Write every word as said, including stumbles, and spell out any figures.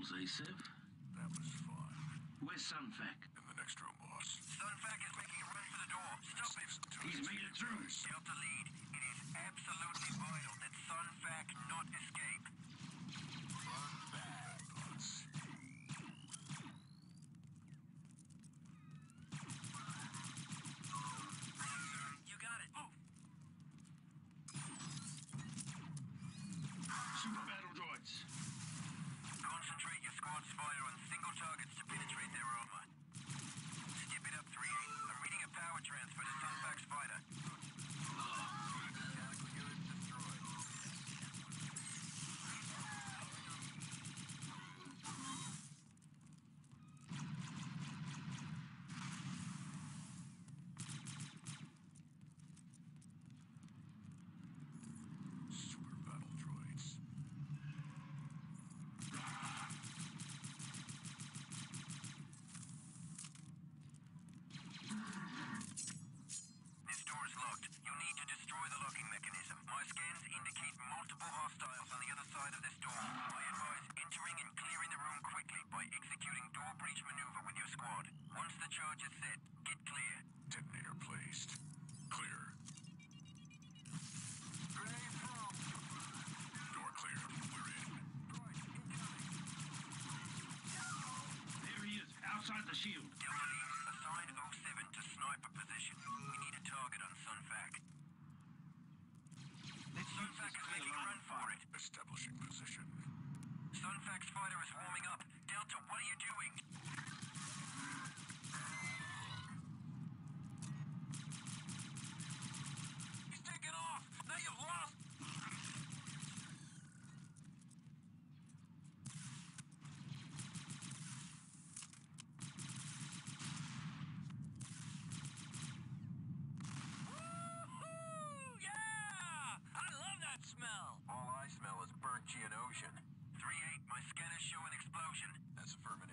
balls, eh, Sev? That was fun. Where's Sunfac? In the next room, boss. Sunfac is making a run for the door. Stop him. He's made it through. Delta lead. It is absolutely vital that Sunfac not escape. Sunfac. Let's see. You got it. Move. Super battle droids. Concentrate your squad's fire on single targets to penetrate their armor. Skip it up, three eight. I'm reading a power transfer to Sunfac's fighter. Mechanical unit destroyed. Super battle droids. This door is locked. You need to destroy the locking mechanism. My scans indicate multiple hostiles on the other side of this door. I advise entering and clearing the room quickly by executing door breach maneuver with your squad. Once the charge is set, get clear. Detonator placed. Clear. Grenade thrown. Door cleared. We're in. Droid incoming. There he is, outside the shield. Delta lead, assign oh seven to sniper position. We need a target on Sunfac. Let's use Sunfac this is clear making a run line. for it. Establishing position. Sunfac's fighter is warming up. Delta, what are you doing? He's taking off! Now you've lost! Woo-hoo! Yeah! I love that smell! All I smell is burnt Geonosian. three eight, my scanners show an explosion. That's affirmative.